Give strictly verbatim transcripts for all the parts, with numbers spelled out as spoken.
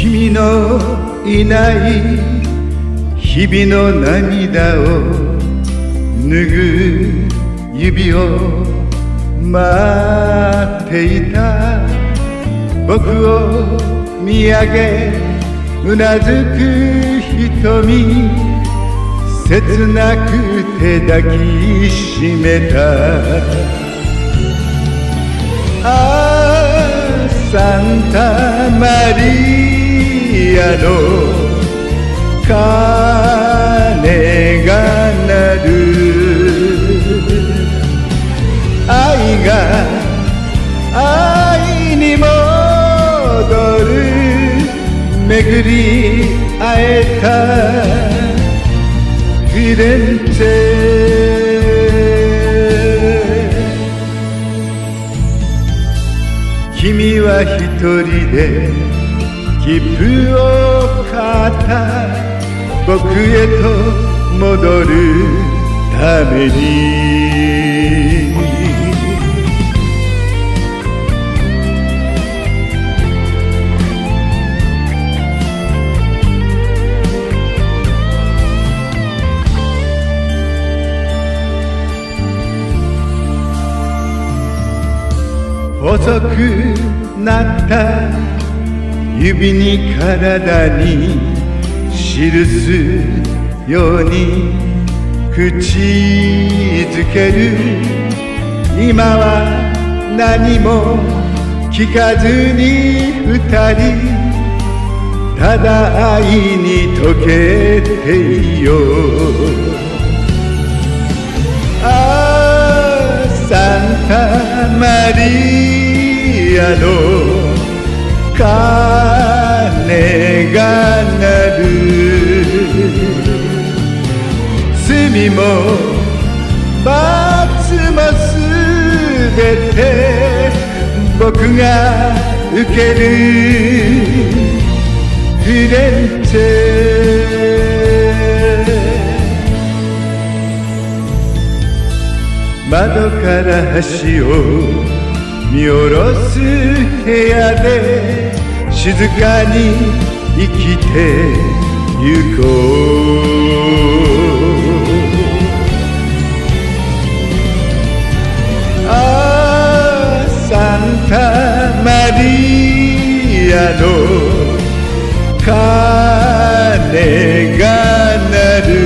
君のいない日々の涙を拭う指を待っていた僕を見上げうなずく瞳切なくて抱きしめたああサンタマリアの鐘が鳴る愛が愛に戻る巡り会えたフィレンツェ君は一人で切符を買った僕へと戻るために細くなった指に体に記すように口づける今は何も聞かずに二人ただ愛に溶けていようああサンタマリアの鐘が鳴る罪も罰もすべて僕が受けるフィレンツェ窓から橋を見下ろす部屋で静かに生きてゆこうああサンタマリアの鐘が鳴る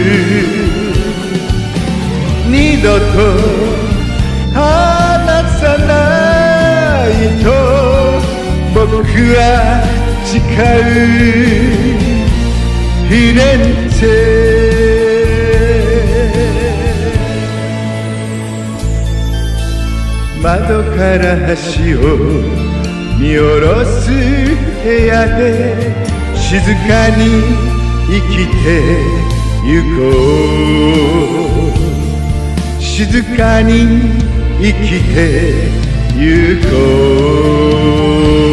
二度と離さないと僕は誓うフィレンツェ窓から橋を見下ろす部屋で静かに生きてゆこう静かに生きてゆこう